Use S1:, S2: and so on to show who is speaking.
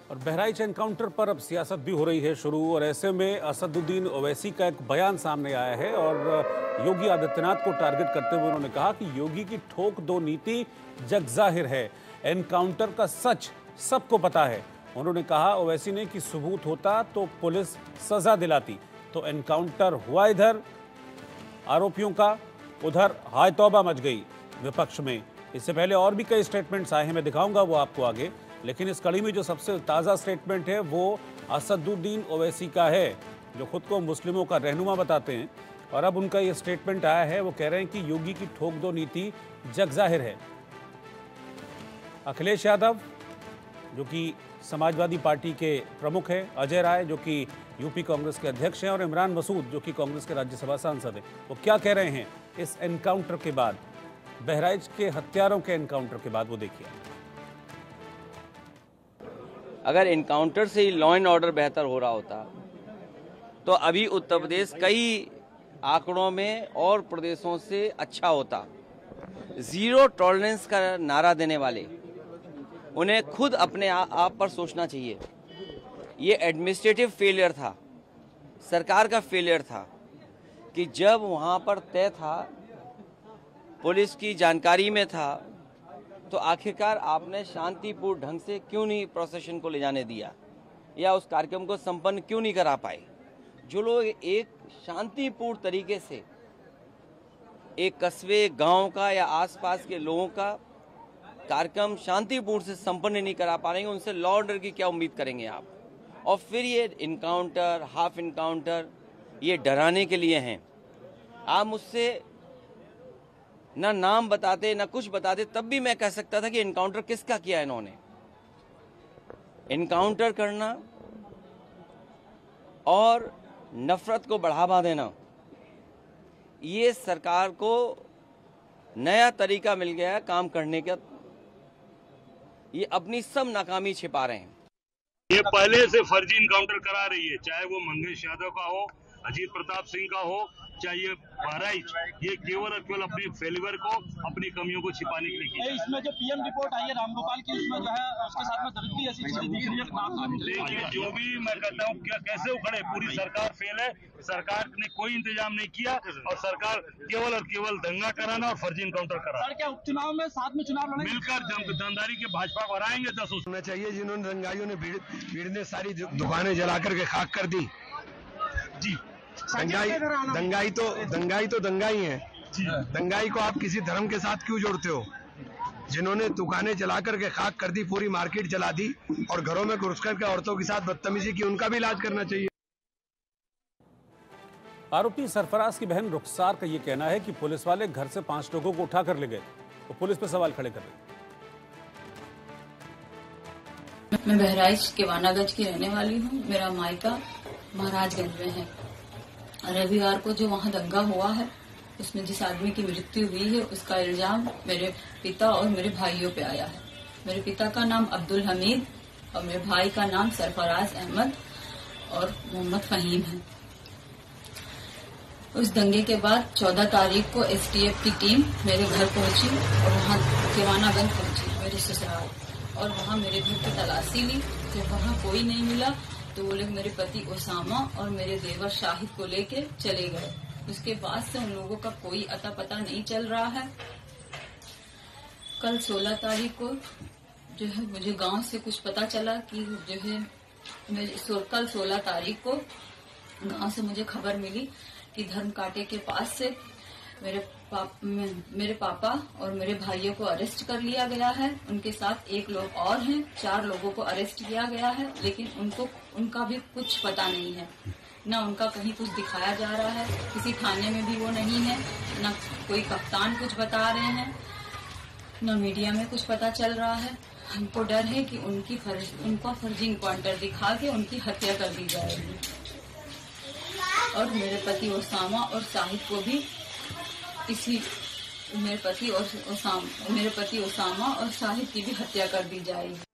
S1: और बहराइच एनकाउंटर पर अब सियासत भी हो रही है शुरू, और ऐसे में असदुद्दीन ओवैसी का एक बयान सामने आया है और योगी आदित्यनाथ को टारगेट करते हुए उन्होंने कहा कि योगी की ठोक दो नीति जग जाहिर है, एनकाउंटर का सच सबको पता है। उन्होंने कहा ओवैसी ने कि सबूत होता तो पुलिस सजा दिलाती, तो एनकाउंटर हुआ इधर आरोपियों का, उधर हाय तौबा मच गई विपक्ष में। इससे पहले और भी कई स्टेटमेंट्स आए हैं, मैं दिखाऊंगा वो आपको आगे, लेकिन इस कड़ी में जो सबसे ताज़ा स्टेटमेंट है वो असदुद्दीन ओवैसी का है, जो खुद को मुस्लिमों का रहनुमा बताते हैं। और अब उनका ये स्टेटमेंट आया है, वो कह रहे हैं कि योगी की ठोक दो नीति जग जाहिर है। अखिलेश यादव जो कि समाजवादी पार्टी के प्रमुख हैं, अजय राय जो कि यूपी कांग्रेस के अध्यक्ष हैं, और इमरान मसूद जो कि कांग्रेस के राज्यसभा सांसद हैं, वो क्या कह रहे हैं इस एनकाउंटर के बाद, बहराइच के हत्यारों के एनकाउंटर के बाद, वो देखिए।
S2: अगर एनकाउंटर से ही लॉ एंड ऑर्डर बेहतर हो रहा होता तो अभी उत्तर प्रदेश कई आंकड़ों में और प्रदेशों से अच्छा होता। जीरो टॉलरेंस का नारा देने वाले, उन्हें खुद अपने आप पर सोचना चाहिए। ये एडमिनिस्ट्रेटिव फेलियर था, सरकार का फेलियर था कि जब वहाँ पर तय था, पुलिस की जानकारी में था, तो आखिरकार आपने शांतिपूर्ण ढंग से क्यों नहीं प्रोसेशन को ले जाने दिया, या उस कार्यक्रम को संपन्न क्यों नहीं करा पाए। जो लोग एक शांतिपूर्ण तरीके से एक कस्बे, गांव का या आसपास के लोगों का कार्यक्रम शांतिपूर्ण से संपन्न नहीं करा पा रहे हैं, उनसे लॉ ऑर्डर की क्या उम्मीद करेंगे आप। और फिर ये इनकाउंटर, हाफ इनकाउंटर, ये डराने के लिए हैं। आप मुझसे ना नाम बताते ना कुछ बताते, तब भी मैं कह सकता था कि इनकाउंटर किसका किया इन्होंने। इनकाउंटर करना और नफरत को बढ़ावा देना, ये सरकार को नया तरीका मिल गया है काम करने का। ये अपनी सब नाकामी छिपा रहे हैं।
S3: ये पहले से फर्जी इनकाउंटर करा रही है, चाहे वो मंगेश यादव का हो, अजीत प्रताप सिंह का हो, चाहे ये बहराइच, ये केवल और केवल अपने फेलियर को, अपनी कमियों को छिपाने के लिए की।
S4: इसमें जो पीएम रिपोर्ट आई है रामगोपाल की, उसमें जो है उसके साथ में दरिद्री ऐसी चीजें दिख रही है।
S3: देखिए, जो भी मैं कहता हूँ, क्या कैसे उखड़े, पूरी सरकार फेल है। सरकार ने कोई इंतजाम नहीं किया और सरकार केवल और केवल दंगा कराना और फर्जी इनकाउंटर करा।
S4: सर, क्या उपचुनाव में साथ में चुनाव लड़ेंगे?
S3: मिलकर जमदारी के भाजपा को हराएंगे। 10
S5: होना चाहिए जिन्होंने रंगाइयों ने भीड़ ने सारी दुकानें जला करके खाक कर दी।
S3: जी,
S5: दंगाई तो दंगाई है। दंगाई को आप किसी धर्म के साथ क्यों जोड़ते हो? जिन्होंने दुकानें जला करके खाक कर दी, पूरी मार्केट जला दी और घरों में घुस करके औरतों के साथ बदतमीजी की, उनका भी इलाज करना चाहिए।
S1: आरोपी सरफराज की बहन रुखसार का यह कहना है कि पुलिस वाले घर से 5 लोगों को उठा कर ले गए, तो पुलिस पर सवाल खड़े कर रहे।
S6: मैं बहराइच केवानागंज की रहने वाली हूँ। मेरा मायका महाराजगंज में है। रविवार को जो वहाँ दंगा हुआ है, उसमें जिस आदमी की मृत्यु हुई है, उसका इल्जाम मेरे पिता और मेरे भाइयों पे आया है। मेरे पिता का नाम अब्दुल हमीद और मेरे भाई का नाम सरफराज अहमद और मोहम्मद फहीम है। उस दंगे के बाद 14 तारीख को एसटीएफ की टीम मेरे घर पहुंची और वहाँ केवानागंज पहुंची, मेरे ससुराल, और वहाँ मेरे घर की तलाशी ली। जब वहाँ कोई नहीं मिला तो वो लोग मेरे पति ओसामा और मेरे देवर शाहिद को लेके चले गए। उसके बाद से उन लोगों का कोई अता पता नहीं चल रहा है। कल 16 तारीख को जो है मुझे गांव से कुछ पता चला कि जो है कल 16 तारीख को गांव से मुझे खबर मिली कि धर्म कांटे के पास से मेरे पापा और मेरे भाइयों को अरेस्ट कर लिया गया है। उनके साथ 1 लोग और हैं, 4 लोगों को अरेस्ट किया गया है, लेकिन उनका भी कुछ पता नहीं है। न उनका कहीं कुछ दिखाया जा रहा है, किसी थाने में भी वो नहीं है, न कोई कप्तान कुछ बता रहे हैं, न मीडिया में कुछ पता चल रहा है। हमको डर है कि उनका फर्जी इनकाउंटर दिखा के उनकी हत्या कर दी जाएगी और मेरे पति ओसामा और शाहिद को भी मेरे पति ओसामा और शाहिद की भी हत्या कर दी जाएगी।